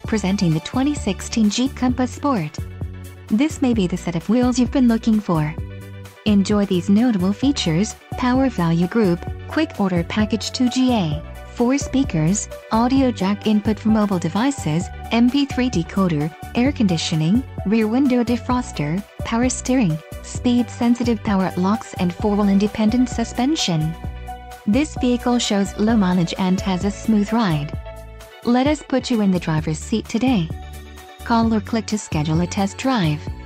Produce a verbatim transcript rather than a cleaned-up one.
presenting the twenty sixteen Jeep Compass Sport. This may be the set of wheels you've been looking for. Enjoy these notable features: power value group, quick order package two G A, four speakers, audio jack input for mobile devices, M P three decoder, air conditioning, rear window defroster, power steering, speed-sensitive power locks and four-wheel independent suspension. This vehicle shows low mileage and has a smooth ride. Let us put you in the driver's seat today. Call or click to schedule a test drive.